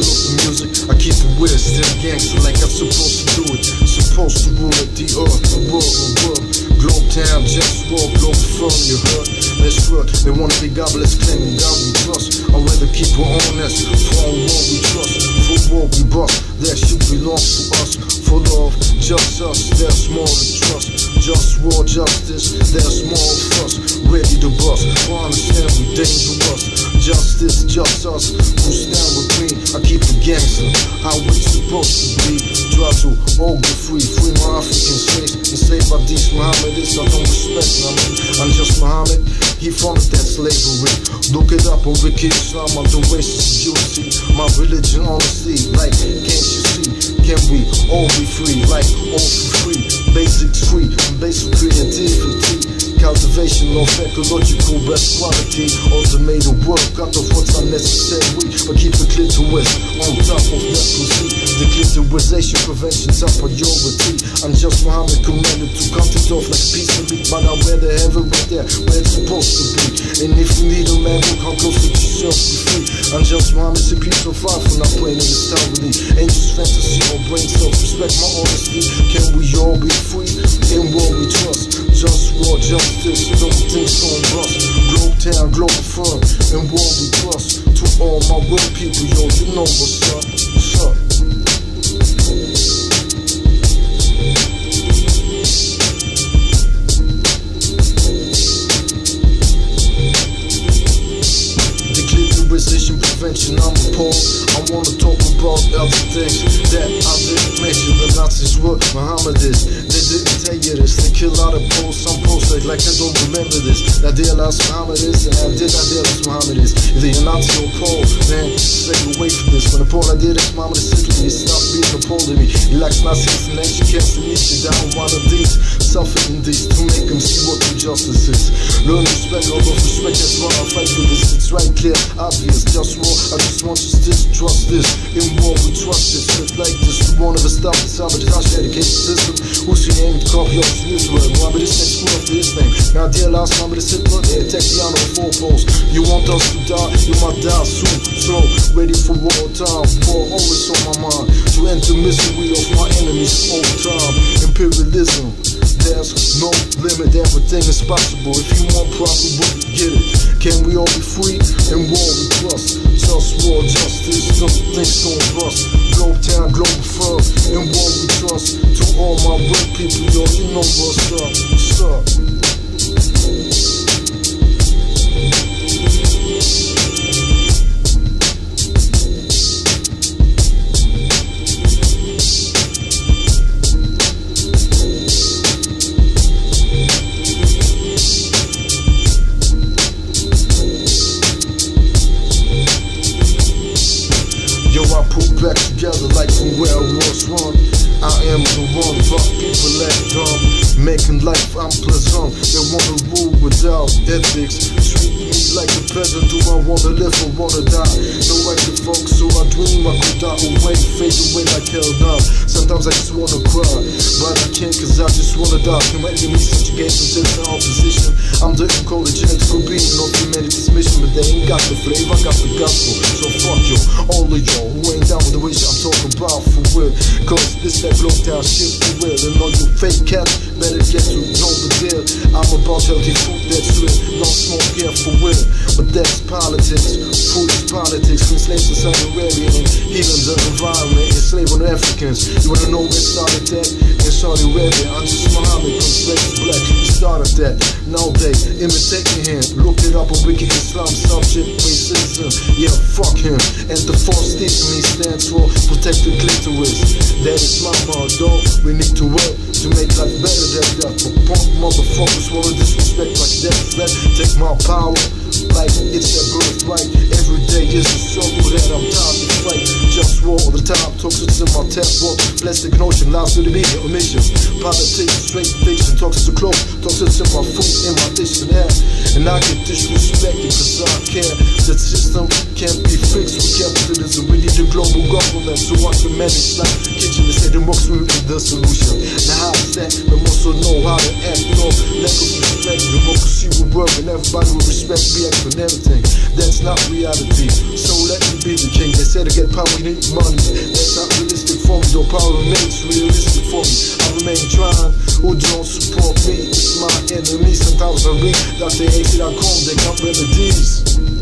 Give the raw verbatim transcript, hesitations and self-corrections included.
of the music, I keep it weird, still gangster like I'm supposed to do it. Supposed to rule it, the earth, the world, the world. Globe town, JustWar, Globalfirm, you heard? That's right, they wanna be godless, claiming God we trust. I'd rather keep it honest, for on war we trust. For war we bust, that shit belongs to us. For love, just us, there's more to trust. JustWar, justice, there's more of us. Ready to bust, for understand we dangerous. Justice, just us, who stand with me. I keep it gangster, how we supposed to be. Try to all get free, free my African slaves. Enslaved by these Muhammadism, I don't respect them. I'm just Muhammad, he founded that slavery. Look it up on Wiki Islam, I'm the racist you see. My religion honestly, like, can't you see? Can we all be free, like, all for free? Basics free, basic creativity. Cultivation of ecological best quality. Automated work, cut off what's unnecessary, but keep the clitoris on top of that pussy. Declitorization prevention's a priority. I'm just Muhammad commanded to cut it off like a piece of meat, but I'd rather have it right there where it's supposed to be. And if you need a man, look how close to yourself be free. I'm just Muhammad, a piece of fire for not playing in this town with me. Ain't just fantasy or brain cells, respect my honesty. Can we all be free? In war we trust. JustWar, justice, don't think so bust. Globe town, Globalfirm, in war we trust. To all my real people, yo, you know what's up, what's up. Declitorization prevention, I'm appalled. I wanna talk about other things that I didn't mention. The Nazis were Muhammadis. They didn't tell you this. They kill out of posts, some posts like, like I don't remember this. I idealize Muhammadis and I did idealize Muhammadis. Either you're Nazi or Pole, man, stay away from this. When the Pole idealist Muhammadis Italy, stop being a Pole to me. He likes Nazis and ancient camps to meet you down one of these. Suffering these to make them see what true justice is. Learn respect, although respect, that's why I fight for this. It's right, clear, obvious. JustWar, I just want you to trust this. In war we trust this. It's like this. We won't ever stop the sabotage education system. Who's your name? Copy of Israel. Muhammadis ain't school of this name. Now idealize Muhammadis Hitler, they attack the honor of four posts. You want us to die, you might die soon. Slow, ready for war time. War always on my mind. To end the misery of my enemies all the time. Imperialism, there's no limit, everything is possible. If you want probably will you get it. Can we all be free? In war we trust. JustWar, justice, don't think so bust. Globe town, Globalfirm, in war we trust. To all my real people, yo, you know what's up, what's up. Back together like from where I was one. I am the one, but people act dumb, making life unpleasant. They wanna rule without ethics. Treat me like a peasant. Do I wanna live or wanna die? No way to focus, so I dream I could die away, fade away like hell now. Sometimes I just wanna cry, but I can't cause I just wanna die. Can my enemies subjugate me to the opposition? I'm the ecological being of humanity's mission, but they ain't got the flavor, I got the gospel. So fuck you, all of y'all who ain't down with the wish I'm talking about for real. Cause this that blow down shit for real. And all you fake cats better get to know the deal. I'm about healthy food that's real, no smoke here for real. But that's politics, food is politics. When slaves in Saudi Arabia and healing the environment, enslaving Africans. You wanna know where started that? In Saudi Arabia, I'm just Muhammad, cause slaves black. He started that. Now they imitating him. Look it up on Wiki Islam, subject racism. Yeah, fuck him. And the false Stephen stands for protect the clitoris. That is my motto. We need to work to make life better than that. But punk motherfuckers wanna disrespect like that. Let take my power like it's their birthright. Every day is a struggle that I'm tired to fight. JustWar all the time, toxic in my tap walk. Plastic notion, lies to the media, omission. Politics, straight fiction, toxic to clothes, toxic in my food, in my dish and air. And I get disrespected cause I care. The system can't be fixed with capitalism. We need a global government so I can manage like kitchen. They say democracy is the solution. Now how is that? We also know how to act. No lack of respect. Democracy will work and everybody will respect me and everything. That's not reality. So let me be the king. They say to get power you need money. That's not realistic for me. Though power remains realistic for me. I remain trying. Who don't support me? It's my enemy. Sometimes I read Doctor A C dot com. They got remedies.